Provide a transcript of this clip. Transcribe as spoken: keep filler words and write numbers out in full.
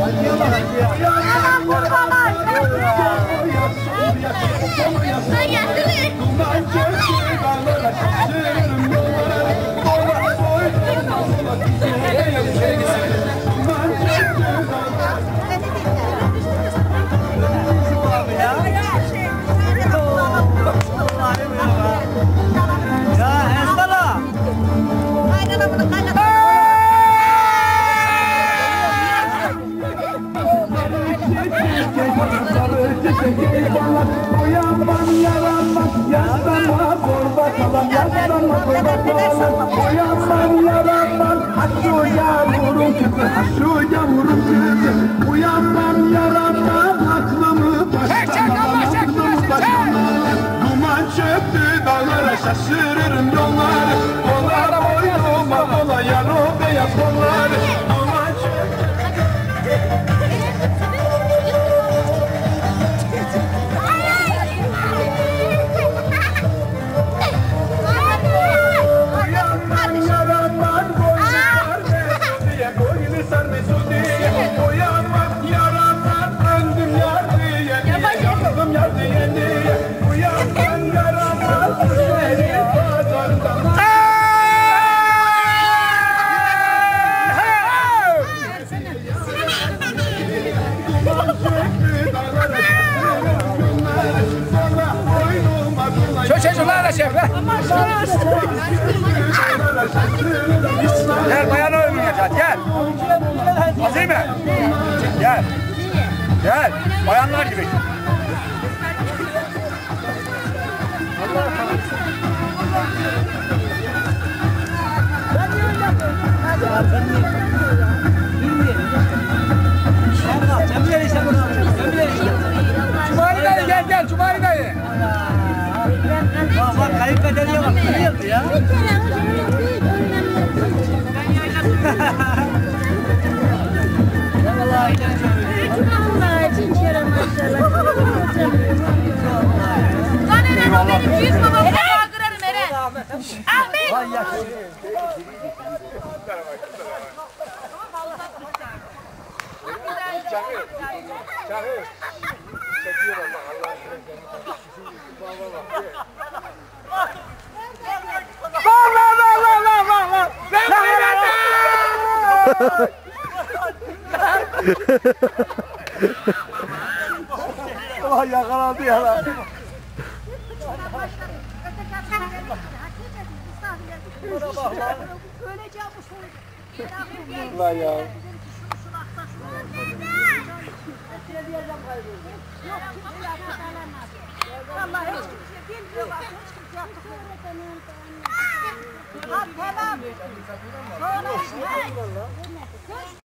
Uyanmam yaranmam, yaslanma zorba kalan, yaslanma zorba kalan. Uyanmam yaranmam, şu yavrum kızı, şu yavrum kızı. Uyanmam yaranmam, aklımı başlamam, aklımı başlamam. Duman çöktü dağlara, şaşırırım yolları. Dolar boynuma dolayan o beyaz kolları. Duman çöktü. Çocuklarla şef lan. Gel bayan oynayacağız gel. Hazır mı? Gel. Gel. Bayanlar gibi. Cumali dayı gel gel Cumali dayı. Bak bak kayınpederiye bak, görüyordu ya. Vallahi Allah için şöyle maşallah. Lan Eren benim yüz babamı daha kırarım Eren. Ahmet. vay yaşa. Çakır. Çakır. Çekiyor ama Allah aşkına. Bak bak bak bak bak bak. Ben Allah yakaladı ya lan. Allah ya. Vallahi hiç kimse bilmiyor bak hiç kimse yaptıklarını. Tamam. Sonra